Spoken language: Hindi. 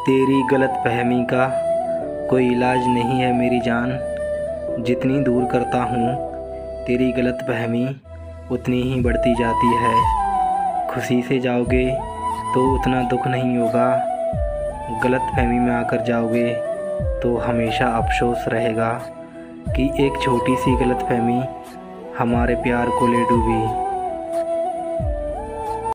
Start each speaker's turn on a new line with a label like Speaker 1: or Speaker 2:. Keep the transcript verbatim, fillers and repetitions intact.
Speaker 1: तेरी गलत फहमी का कोई इलाज नहीं है मेरी जान। जितनी दूर करता हूँ तेरी गलत फहमी उतनी ही बढ़ती जाती है। खुशी से जाओगे तो उतना दुख नहीं होगा, गलत फहमी में आकर जाओगे तो हमेशा अफसोस रहेगा कि एक छोटी सी गलत फहमी हमारे प्यार को ले डूबी।